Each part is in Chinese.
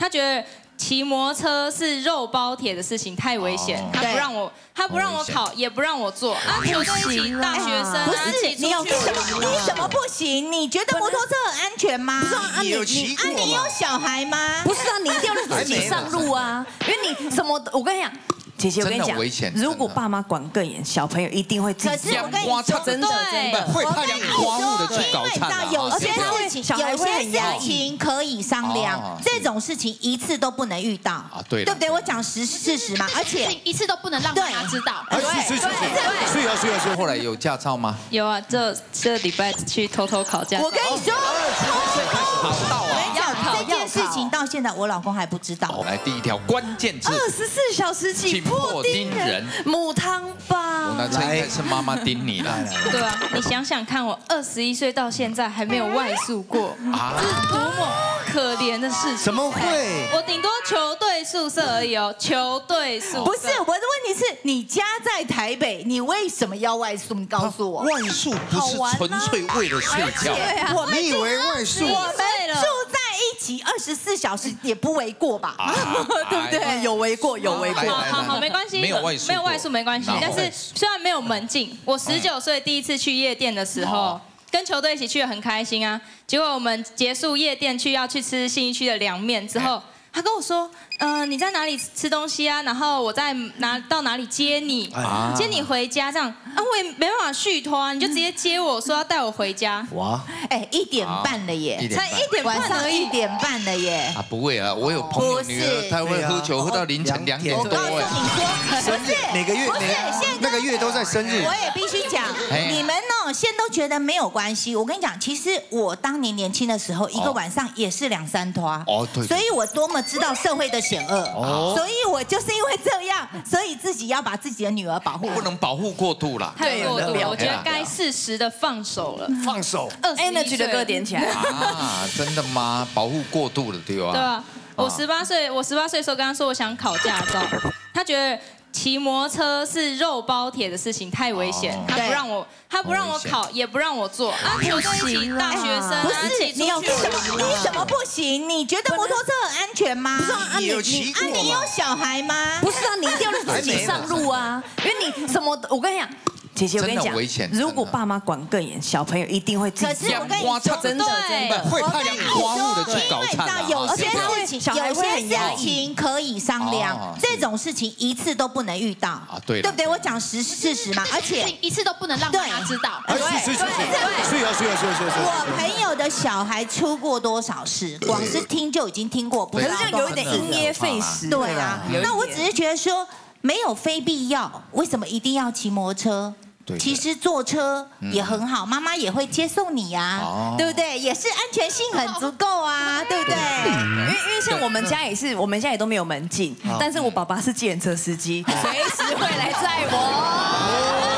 他觉得骑摩托车是肉包铁的事情，太危险，他不让我考，也不让我坐啊。球队一起大学生不是你有什么不行？你觉得摩托车很安全吗？不是啊， 你有骑过吗？ 你有小孩吗？ 不是啊，你一定要自己上路啊，因为你什么，我跟你讲。 姐姐，我跟你讲，如果爸妈管更严，小朋友一定会自己。 可是我跟你说， 真的会怕阳刮目的去搞惨啊！ 有些事情可以商量，这种事情一次都不能遇到。啊，对，对不对？我讲事实嘛，而且一次都不能让妈妈知道。 是。后来有驾照吗？ 有啊，这礼拜去偷偷考驾照。 我跟你说 ，20岁开始考到啊！ 这件事情到现在我老公还不知道。 来，第一条关键字 ：24小时起破盯人，母汤吧。 那这应该是妈妈盯你了。 对啊，你想想看，我21岁到现在还没有外宿过，这是多么可怜的事情。 怎么会？ 我顶多球队宿舍而已哦，球队宿舍。 不是，我的问题是你家在台北，你为什么要外宿？你告诉我。 外宿不是纯粹为了睡觉。 你以为外宿？ 我们住在一起24小时也不为过吧？对不对？ 有为过，有为过。 好，没关系，没有外宿没关系。但是虽然没有门禁，我19岁第一次去夜店的时候，跟球队一起去的很开心啊。结果我们结束夜店要去吃信义区的凉面之后，他跟我说，你在哪里吃东西啊？然后我再到哪里接你，接你回家这样。啊，我也没办法续托啊，你就直接接我说要带我回家。哇 ，1点半了耶， 才1点半， 晚上1点半了耶。 啊，不会啊，我有朋友女儿，她会喝酒喝到凌晨2点多。 我告诉你说， 生日每个月那个月都在生日。 我也必须讲，你们呢现在都觉得没有关系。我跟你讲，其实我当年年轻的时候，一个晚上也是2、3拖。哦，对。所以我多么知道社会的险恶。哦。所以我就是因为这样，所以自己要把自己的女儿保护。 不能保护过度啦。 太过度了，我觉得该适时的放手了。 放手。 Energy 的歌点起来。 啊，真的吗？保护过度了，对吧？ 对啊，我18岁的时候跟他说我想考驾照，他觉得骑摩托车是肉包铁的事情，太危险，他不让我考，也不让我坐啊。球队一起大学生， 不是你有什么不行？你觉得摩托车很安全吗？不是啊， 你有骑过吗？ 你有小孩吗？ 不是啊，你一定要自己上路啊，因为你什么，我跟你讲。姐姐，我跟你讲，如果爸妈管更严，小朋友一定会自己。 可是我跟你说， 真的会怕阳刮目的去搞惨啊！ 有些事情可以商量，这种事情一次都不能遇到。啊，对，对不对？我讲事实嘛，而且一次都不能让妈妈知道。 是。 我朋友的小孩出过多少事，光是听就已经听过，不是像有一点因噎废食。 对啊，那我只是觉得说，没有非必要，为什么一定要骑摩托车？其实坐车也很好，妈妈也会接送你呀，对不对？也是安全性很足够啊，对不对？ 因为像我们家也是，我们家也都没有门禁，但是我爸爸是计程车司机，随时会来载我。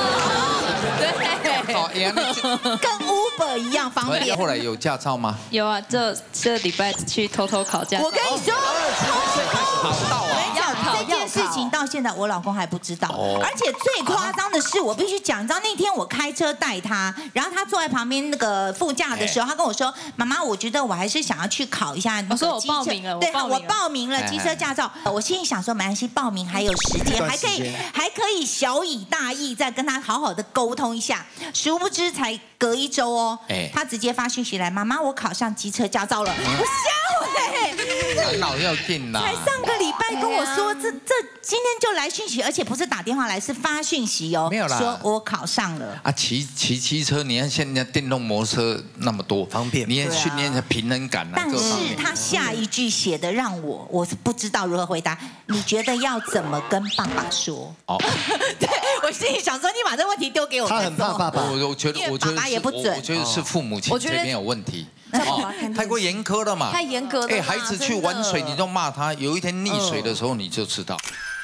对，跟 Uber 一样方便。 后来有驾照吗？ 有啊，这礼拜去偷偷考驾照。 我跟你说 ，20岁开始考到啊。 这件事情到现在我老公还不知道，而且最夸张的是，我必须讲，你知道那天我开车带他，然后他坐在旁边那个副驾的时候，他跟我说：“妈妈，我觉得我还是想要去考一下。” 我说我报名了， 对，我报名了机车驾照。我心里想说，没关系，报名还有时间，还可以小以大义，再跟他好好的沟通一下。殊不知才隔1周哦，他直接发讯息来：“妈妈，我考上机车驾照了。”我吓烦恼要定啦！ 才上个礼拜跟我说，这今天就来讯息，而且不是打电话来，是发讯息哦。 没有啦， 说我考上了。 啊，骑汽车，你看现在电动摩托车那么多， 方便， 你也训练一下平衡感啊。 但是他下一句写的让我是不知道如何回答。你觉得要怎么跟爸爸说？哦，对我心里想说，你把这问题丢给我， 他很怕爸爸。 我觉得爸爸也不准， 我觉得是父母亲这边有问题。太过严苛了嘛？ 太严格了。 孩子去玩水，你就骂他，有一天溺水的时候你就知道。